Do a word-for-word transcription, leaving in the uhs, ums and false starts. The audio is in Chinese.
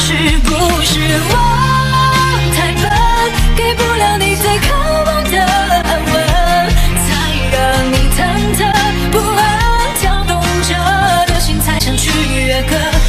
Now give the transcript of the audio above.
是不是我太笨，给不了你最渴望的安稳，才让你忐忑不安，跳动着的心才想去约个。